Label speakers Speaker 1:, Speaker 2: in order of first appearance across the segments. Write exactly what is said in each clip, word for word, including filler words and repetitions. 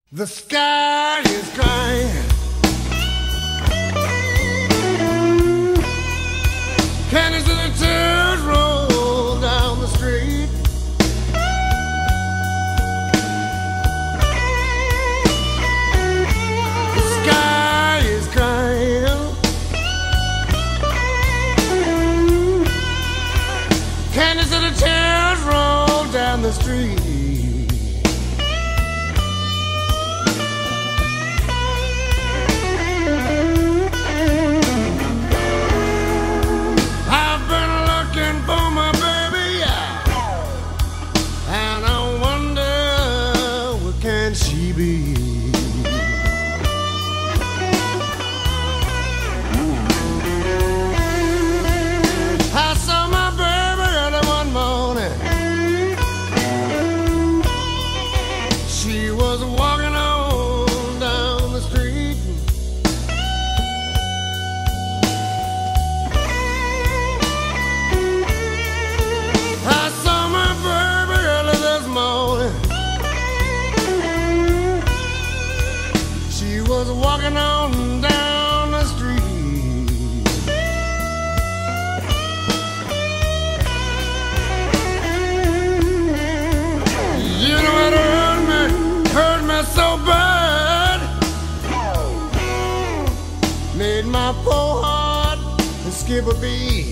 Speaker 1: The sky is crying. Candies and the tears roll down the street. The sky is crying. Candies and the tears roll down the street. Walking on down the street. You know what hurt me, hurt me so bad, made my poor heart skip a beat.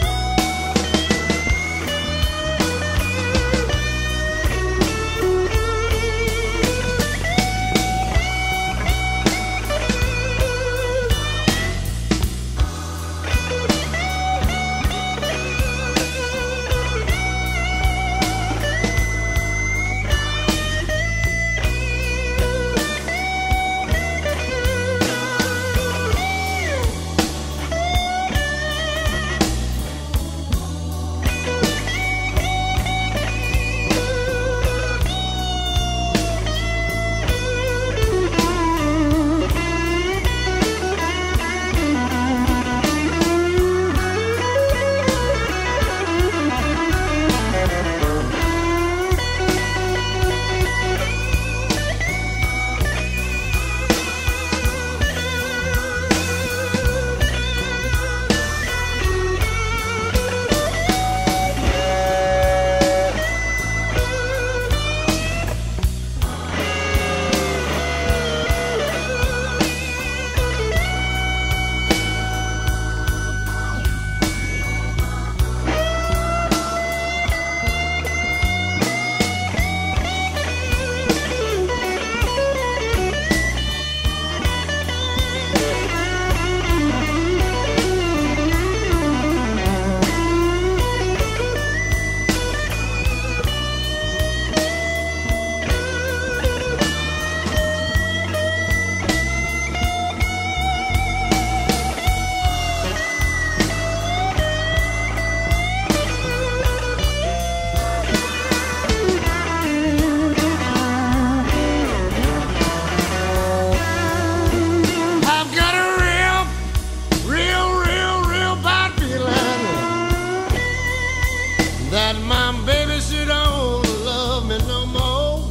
Speaker 1: That my baby, she don't love me no more.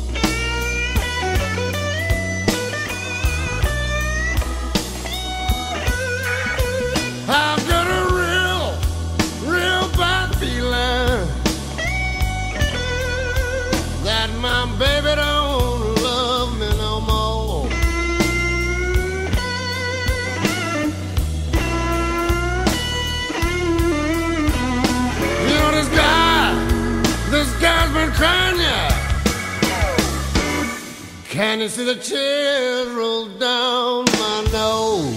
Speaker 1: I've got a real, real bad feeling that my baby don't love me no more. This guy, this guy's been crying, yeah. Can you see the tears roll down my nose?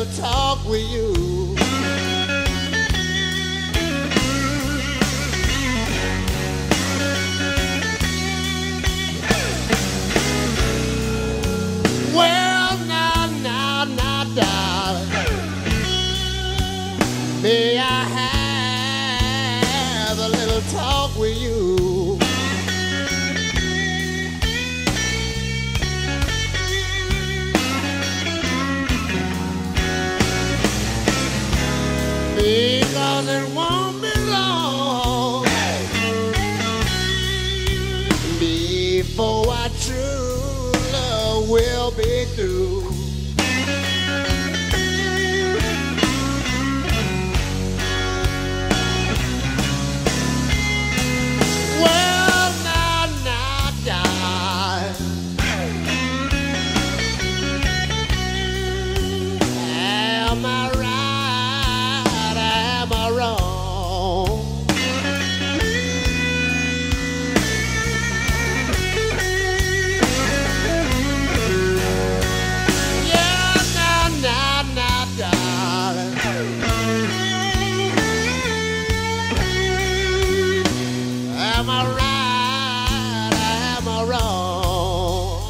Speaker 1: talk with you. Well, now, now, now, darling, may I have a little talk with you? Because it won't be long before our true love will be through. Well, now, now, darling, am I right? Am I right? Am I wrong?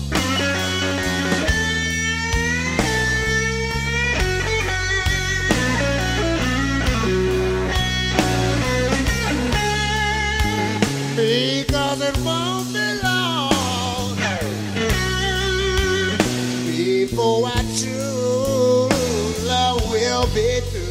Speaker 1: Because it won't be long before our true love will be through.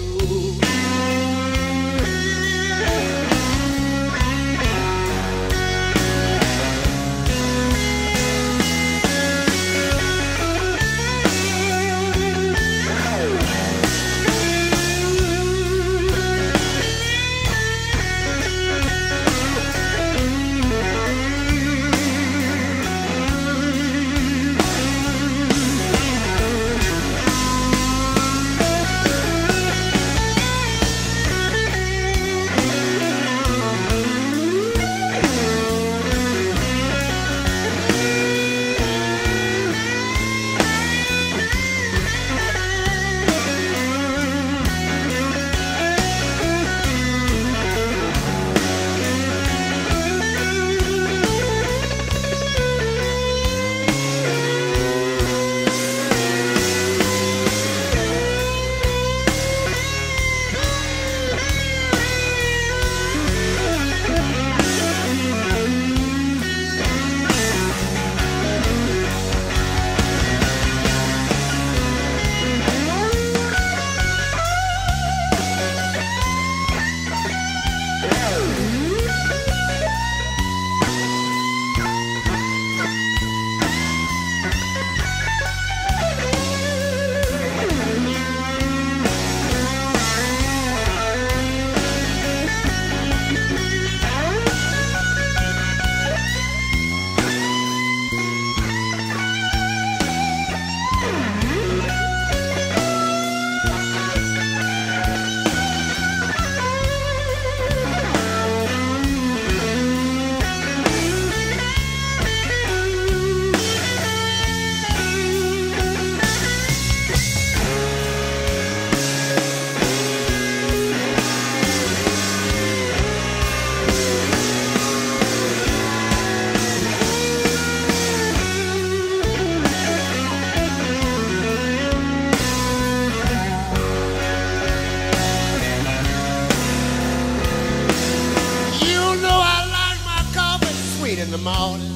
Speaker 1: In the morning,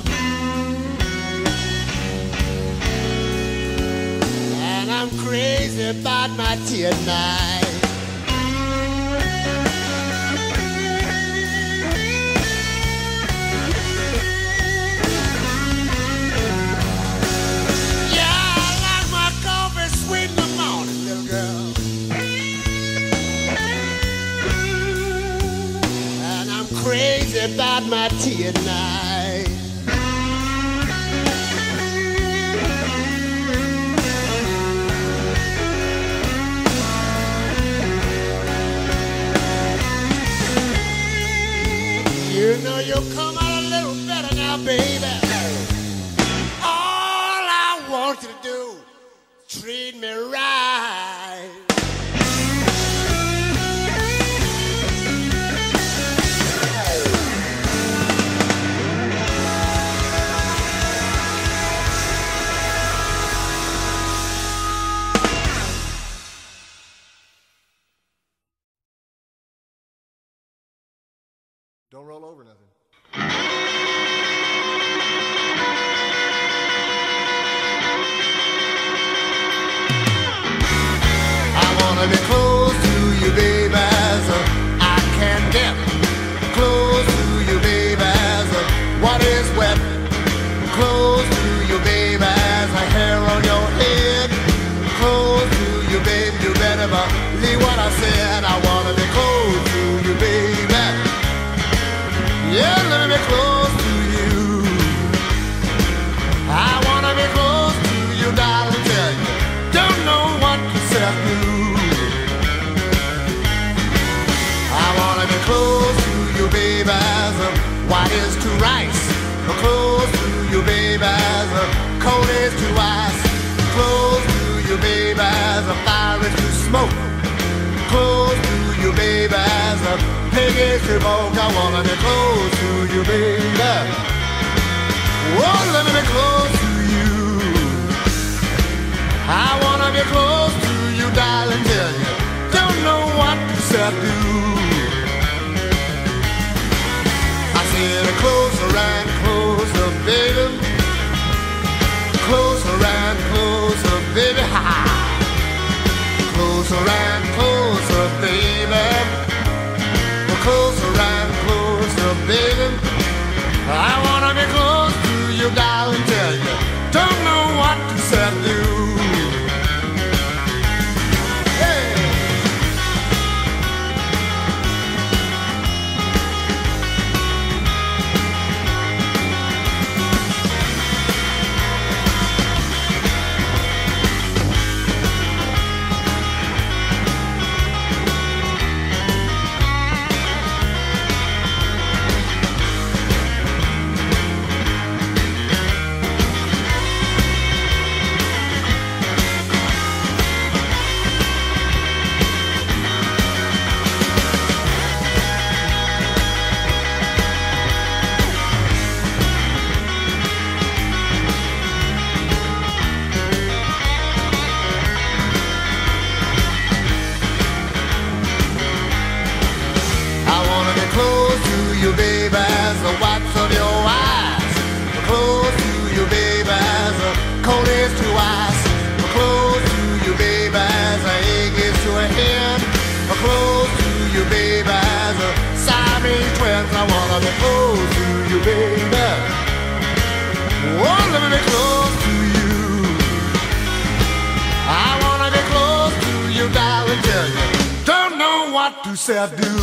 Speaker 1: and I'm crazy about my tea at night. Yeah, I like my coffee sweet in the morning, little girl, and I'm crazy about my tea at night. You know you'll come out a little better now, baby. All I want you to do, treat me right.
Speaker 2: Don't roll over nothing. I wanna be close to you, baby, as I can get. Close to you, baby, as what is wet. Close to you, baby, as a hair on your head. Close to you, baby, you better believe what I said. I wanna be close to you, baby. Yeah, let me be close to you. I wanna be close to you, darling, tell you. Don't know what to say I do. I wanna be close to you, baby, as white is to rice. Close to you, baby, as cold is to ice. Close to you, baby, as a fire is to smoke. Close to you, baby, as a pig is to smoke. I wanna be close to you, baby. Oh, let me be close to you. I wanna be close to you, darling, tell you. Don't know what to say I do. I said closer and closer, baby. Closer and closer, baby. Ha ha. Closer and closer, baby. Closer and closer, baby. I wanna be close to you, darling, tell you. Don't know what to say I do. You, baby, as the whites of your eyes. Close to you, baby, as the cold is to ice. Close to you, baby, as the egg is to a hen. Close to you, baby, as the Siamese twins. I wanna be close to you, baby. Oh, let me be close to you. I wanna be close to you, darling, tell you. Don't know what to say I do.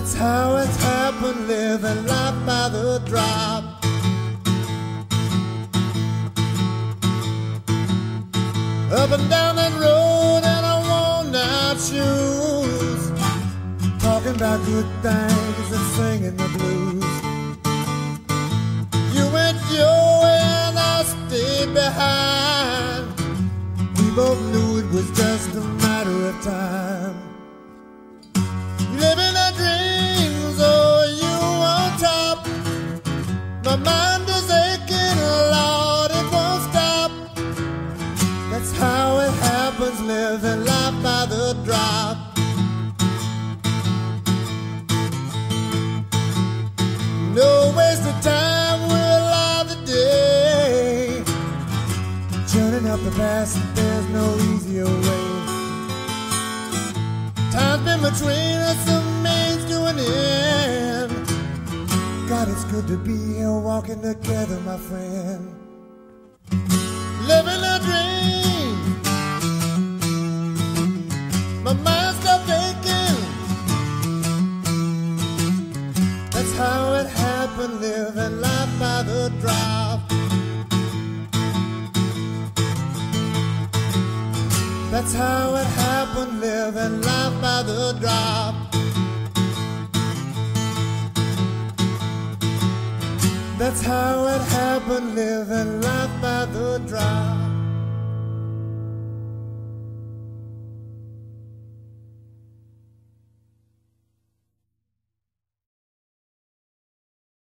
Speaker 2: That's how it's happened, living life by the drop. Up and down that road in our worn-out shoes, talking about good things and singing the blues. You went your way and I stayed behind. We both knew it was just a matter of time. Living our dreams, oh, you on top. My mind is aching, Lord, it won't stop. That's how it happens, living life by the drop. No waste of time, we're alive today. Turning up the past, there's no easier way. Time's been between us, a means to an end. God, it's good to be here walking together, my friend. Living a dream, my mind stopped aching. That's how it happened, living life by the drop. That's how it happened, living life by the drop. That's how it happened, living life by the drop.